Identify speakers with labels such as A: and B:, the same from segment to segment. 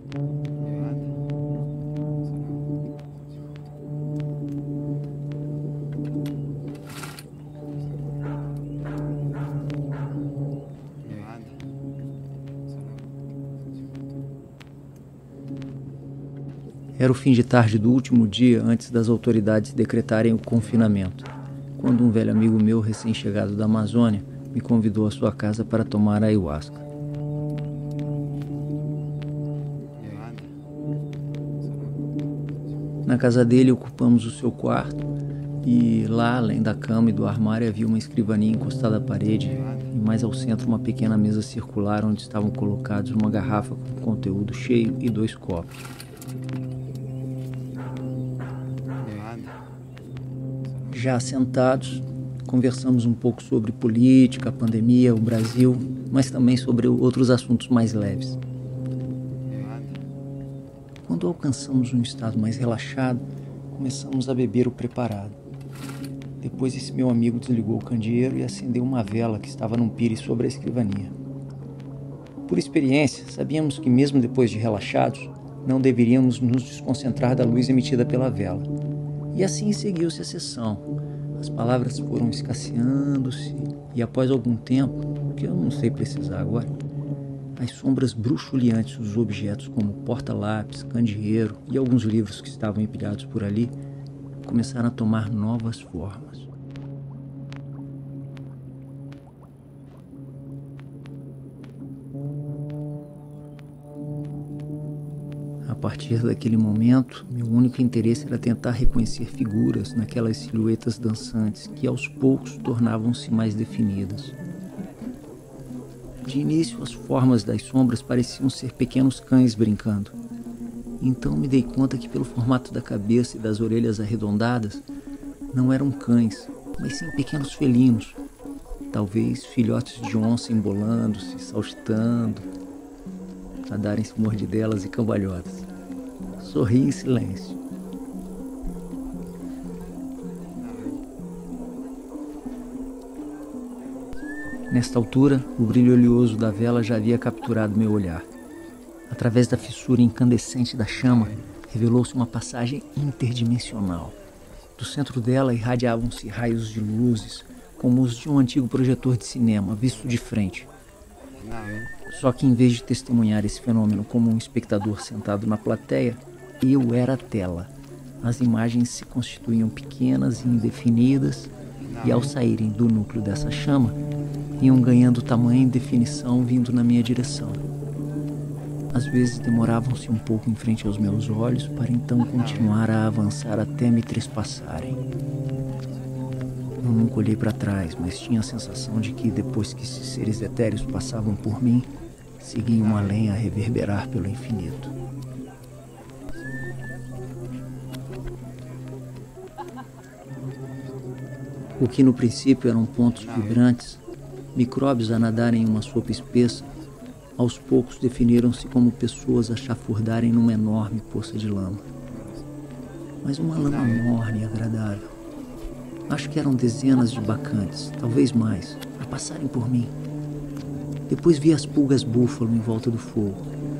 A: Era o fim de tarde do último dia antes das autoridades decretarem o confinamento, quando um velho amigo meu, recém-chegado da Amazônia, me convidou à sua casa para tomar ayahuasca. Na casa dele ocupamos o seu quarto e lá, além da cama e do armário, havia uma escrivaninha encostada à parede e mais ao centro uma pequena mesa circular onde estavam colocados uma garrafa com conteúdo cheio e 2 copos. Já sentados, conversamos um pouco sobre política, a pandemia, o Brasil, mas também sobre outros assuntos mais leves. Quando alcançamos um estado mais relaxado, começamos a beber o preparado. Depois esse meu amigo desligou o candeeiro e acendeu uma vela que estava num pires sobre a escrivaninha. Por experiência, sabíamos que mesmo depois de relaxados, não deveríamos nos desconcentrar da luz emitida pela vela. E assim seguiu-se a sessão. As palavras foram escasseando-se e após algum tempo, que eu não sei precisar agora, as sombras bruxuleantes dos objetos como porta-lápis, candeeiro e alguns livros que estavam empilhados por ali começaram a tomar novas formas. A partir daquele momento, meu único interesse era tentar reconhecer figuras naquelas silhuetas dançantes que aos poucos tornavam-se mais definidas. De início, as formas das sombras pareciam ser pequenos cães brincando. Então me dei conta que pelo formato da cabeça e das orelhas arredondadas, não eram cães, mas sim pequenos felinos. Talvez filhotes de onça embolando-se, saltitando, a darem-se mordidelas e cambalhotas. Sorri em silêncio. Nesta altura, o brilho oleoso da vela já havia capturado meu olhar. Através da fissura incandescente da chama, revelou-se uma passagem interdimensional. Do centro dela irradiavam-se raios de luzes, como os de um antigo projetor de cinema, visto de frente. Só que em vez de testemunhar esse fenômeno como um espectador sentado na plateia, eu era a tela. As imagens se constituíam pequenas e indefinidas, e ao saírem do núcleo dessa chama, iam ganhando tamanho e definição vindo na minha direção. Às vezes demoravam-se um pouco em frente aos meus olhos para então continuar a avançar até me trespassarem. Eu nunca olhei para trás, mas tinha a sensação de que depois que esses seres etéreos passavam por mim, seguiam além a reverberar pelo infinito. O que no princípio eram pontos vibrantes, micróbios a nadarem em uma sopa espessa, aos poucos definiram-se como pessoas a chafurdarem numa enorme poça de lama. Mas uma lama morna e agradável. Acho que eram dezenas de bacantes, talvez mais, a passarem por mim. Depois vi as pulgas búfalo em volta do fogo.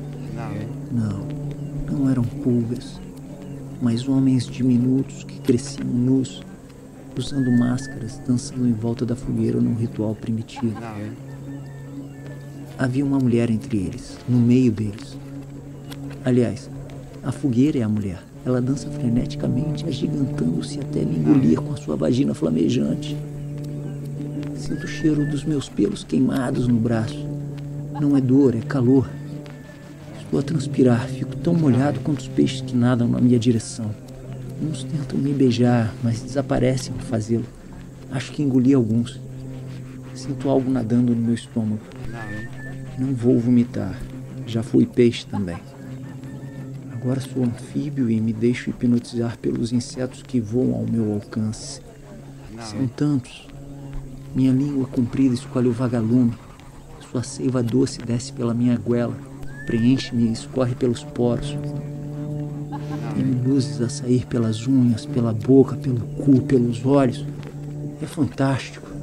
A: Não eram pulgas, mas homens diminutos que cresciam nus, usando máscaras, dançando em volta da fogueira num ritual primitivo. Havia uma mulher entre eles, no meio deles. Aliás, a fogueira é a mulher. Ela dança freneticamente, agigantando-se até me engolir com a sua vagina flamejante. Sinto o cheiro dos meus pelos queimados no braço. Não é dor, é calor. Estou a transpirar, fico tão molhado quanto os peixes que nadam na minha direção. Uns tentam me beijar, mas desaparecem ao fazê-lo. Acho que engoli alguns. Sinto algo nadando no meu estômago. Não vou vomitar. Já fui peixe também. Agora sou anfíbio e me deixo hipnotizar pelos insetos que voam ao meu alcance. São tantos. Minha língua comprida escolhe o vagalume. Sua seiva doce desce pela minha goela, preenche-me e escorre pelos poros. Tem luzes a sair pelas unhas, pela boca, pelo cu, pelos olhos. É fantástico.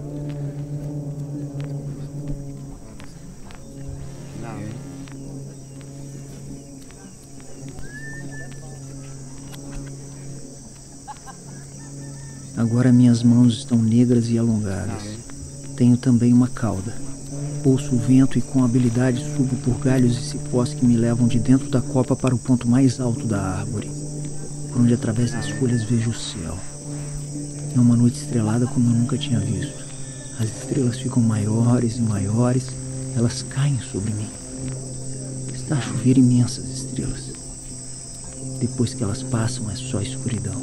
A: Agora minhas mãos estão negras e alongadas. Tenho também uma cauda. Ouço o vento e com habilidade subo por galhos e cipós que me levam de dentro da copa para o ponto mais alto da árvore, por onde através das folhas vejo o céu. É uma noite estrelada como eu nunca tinha visto. As estrelas ficam maiores e maiores, elas caem sobre mim. Está a chover imensas estrelas. Depois que elas passam é só escuridão.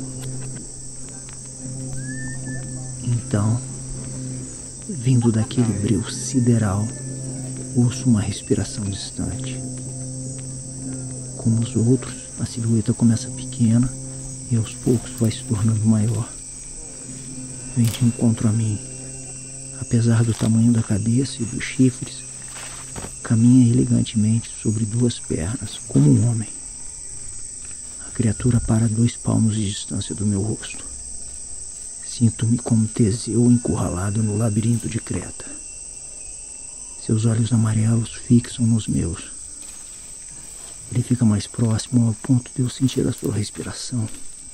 A: Então, vindo daquele breu sideral, ouço uma respiração distante. Como os outros, a silhueta começa pequena e aos poucos vai se tornando maior. Vem de encontro a mim. Apesar do tamanho da cabeça e dos chifres, caminha elegantemente sobre duas pernas, como um homem. A criatura para a 2 palmos de distância do meu rosto. Sinto-me como Teseu encurralado no labirinto de Creta. Seus olhos amarelos fixam nos meus. Ele fica mais próximo ao ponto de eu sentir a sua respiração.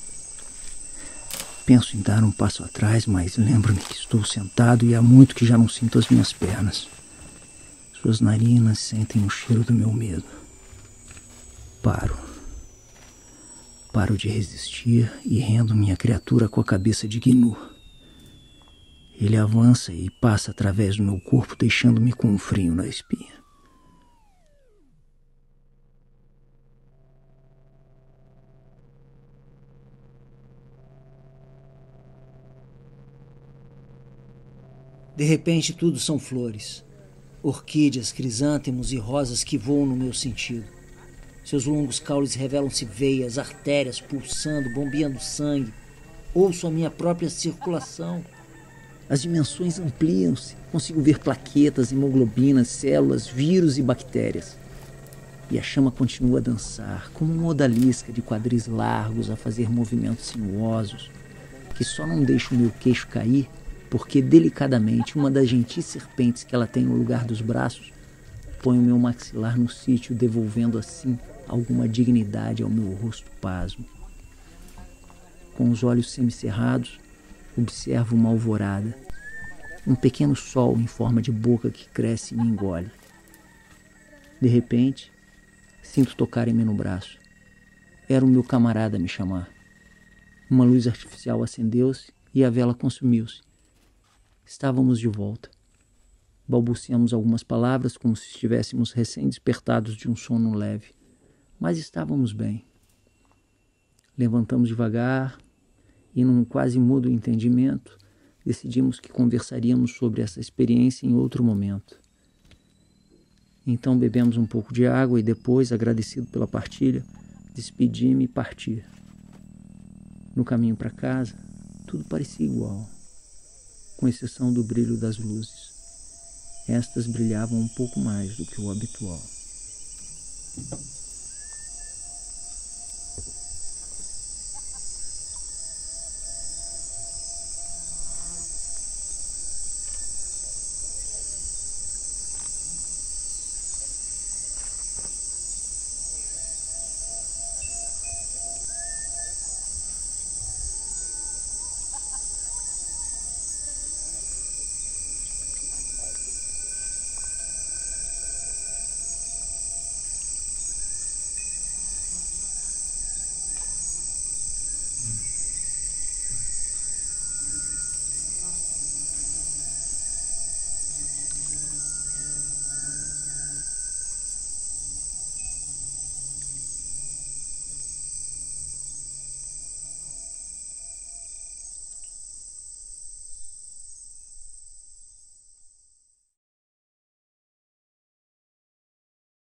A: Penso em dar um passo atrás, mas lembro-me que estou sentado e há muito que já não sinto as minhas pernas. Suas narinas sentem o cheiro do meu medo. Paro de resistir e rendo minha criatura com a cabeça de Gnu. Ele avança e passa através do meu corpo, deixando-me com um frio na espinha. De repente, tudo são flores. Orquídeas, crisântemos e rosas que voam no meu sentido. Seus longos caules revelam-se veias, artérias pulsando, bombeando sangue. Ouço a minha própria circulação. As dimensões ampliam-se. Consigo ver plaquetas, hemoglobinas, células, vírus e bactérias. E a chama continua a dançar, como uma odalisca de quadris largos a fazer movimentos sinuosos, que só não deixa o meu queixo cair, porque delicadamente uma das gentis serpentes que ela tem no lugar dos braços põe o meu maxilar no sítio, devolvendo assim alguma dignidade ao meu rosto pasmo. Com os olhos semicerrados, observo uma alvorada, um pequeno sol em forma de boca que cresce e me engole. De repente, sinto tocarem-me no braço. Era o meu camarada a me chamar. Uma luz artificial acendeu-se e a vela consumiu-se. Estávamos de volta. Balbuciamos algumas palavras como se estivéssemos recém-despertados de um sono leve, mas estávamos bem. Levantamos devagar e, num quase mudo entendimento, decidimos que conversaríamos sobre essa experiência em outro momento. Então bebemos um pouco de água e depois, agradecido pela partilha, despedi-me e parti. No caminho para casa, tudo parecia igual, com exceção do brilho das luzes. Estas brilhavam um pouco mais do que o habitual.